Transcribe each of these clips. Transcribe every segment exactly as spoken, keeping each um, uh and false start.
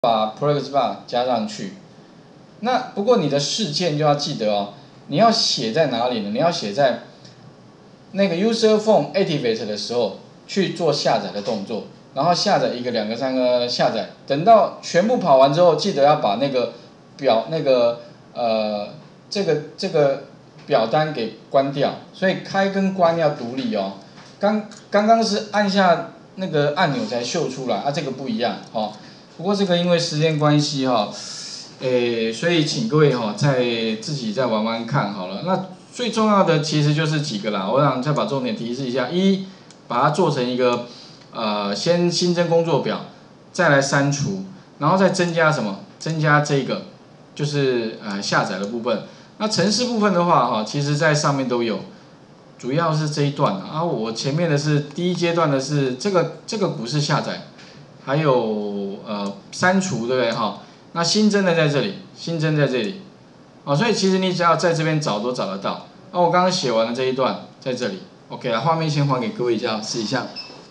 把 progress bar 加上去。那不过你的事件就要记得哦，你要写在哪里呢？你要写在那个 user form activate 的时候去做下载的动作，然后下载一个、两个、三个下载，等到全部跑完之后，记得要把那个表那个呃这个这个表单给关掉，所以开跟关要独立哦。刚刚刚是按下那个按钮才秀出来啊，这个不一样哦。不过这个因为时间关系哈、哦，诶，所以请各位哈、哦、再自己再玩玩看好了。那最重要的其实就是几个啦，我想再把重点提示一下：一，把它做成一个呃，先新增工作表，再来删除，然后再增加什么？增加这个就是呃下载的部分。那程式部分的话哈，其实在上面都有。主要是这一段啊，我前面的是第一阶段的是这个这个股市下载，还有呃删除，对不对哈？那新增的在这里，新增在这里，哦，所以其实你只要在这边找都找得到。那、啊、我刚刚写完了这一段在这里 ，OK 了，画面先还给各位一下，试一下。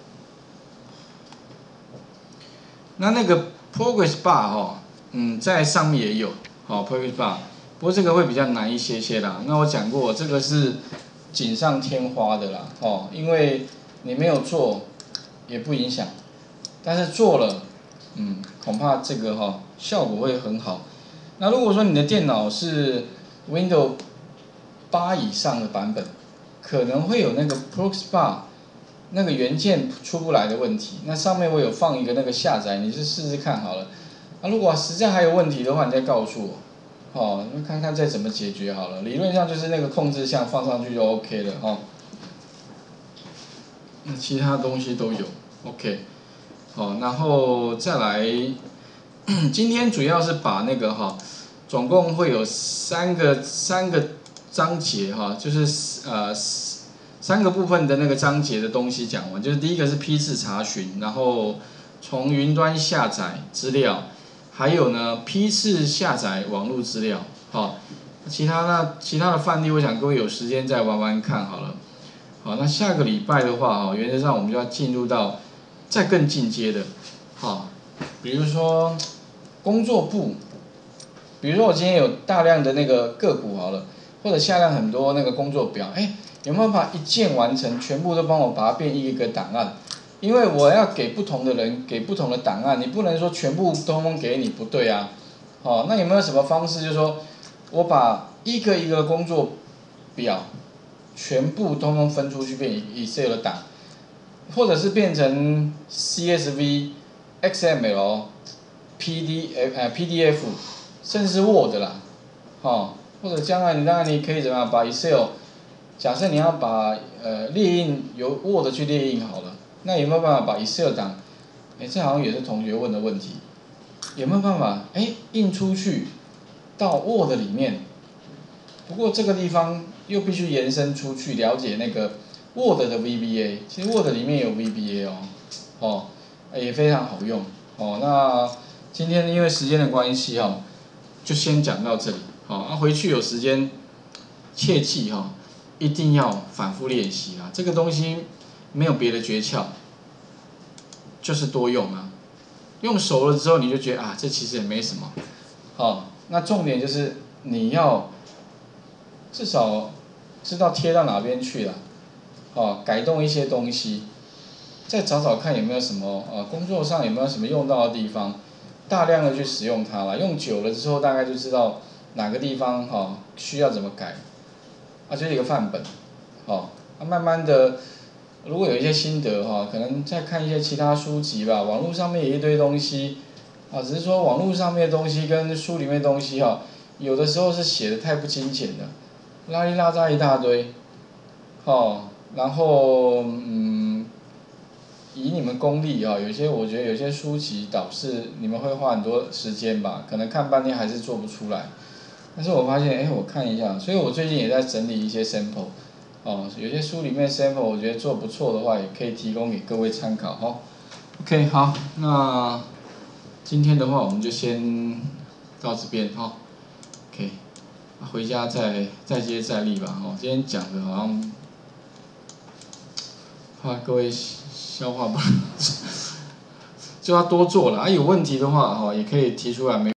那那个 progress bar 哈，嗯，在上面也有，好 progress bar， 不过这个会比较难一些些啦。那我讲过，这个是锦上添花的啦，哦，因为你没有做也不影响，但是做了，嗯，恐怕这个哈、哦、效果会很好。那如果说你的电脑是 Windows 八以上的版本，可能会有那个 progress bar 那个元件出不来的问题。那上面我有放一个那个下载，你是试试看好了。那、啊、如果实在还有问题的话，你再告诉我。哦，那看看再怎么解决好了。理论上就是那个控制项放上去就 OK 了哦。那其他东西都有 OK。好，然后再来，今天主要是把那个哈，总共会有三个三个章节哈，就是呃三个部分的那个章节的东西讲完。就是第一个是批次查询，然后从云端下载资料。还有呢，批次下载网络资料，好，其他那其他的范例，我想各位有时间再玩玩看好了。好，那下个礼拜的话，哈，原则上我们就要进入到再更进阶的，好，比如说工作簿，比如说我今天有大量的那个个股好了，或者下量很多那个工作表，哎，有没有办法一键完成，全部都帮我把它变一个档案？因为我要给不同的人给不同的档案，你不能说全部通通给你，不对啊。好、哦，那有没有什么方式，就是说我把一个一个工作表全部通通分出去变 Excel 的档，或者是变成 C S V、X M L、P D F 呃 P D F， 甚至是 Word 啦，哦，或者将来你当然你可以怎么样把 Excel， 假设你要把呃列印由 Word 去列印好了。那有没有办法把 Excel 档，哎，这好像也是同学问的问题，有没有办法哎印出去到 Word 里面？不过这个地方又必须延伸出去了解那个 Word 的 V B A， 其实 Word 里面有 V B A 哦，哦，也非常好用哦。那今天因为时间的关系哈、哦，就先讲到这里。好、哦，啊回去有时间，切记哈、哦，一定要反复练习啊，这个东西。没有别的诀窍，就是多用啊。用熟了之后，你就觉得啊，这其实也没什么。好、哦，那重点就是你要至少知道贴到哪边去了，哦，改动一些东西，再找找看有没有什么呃工作上有没有什么用到的地方，大量的去使用它了。用久了之后，大概就知道哪个地方哈、哦、需要怎么改，啊，就是一个范本，好、哦，啊，慢慢的。如果有一些心得哈，可能再看一些其他书籍吧。网络上面有一堆东西，啊，只是说网络上面的东西跟书里面的东西哈，有的时候是写的太不精简了，拉里拉杂一大堆，哦，然后嗯，以你们功力啊，有些我觉得有些书籍导致你们会花很多时间吧，可能看半天还是做不出来。但是我发现，哎，我看一下，所以我最近也在整理一些 sample。哦，有些书里面 sample 我觉得做不错的话，也可以提供给各位参考哈、哦。OK， 好，那今天的话我们就先到这边哈、哦。OK， 回家再再接再厉吧哦。今天讲的好像怕各位消化不，就就要多做了啊，有问题的话哈也可以提出来没。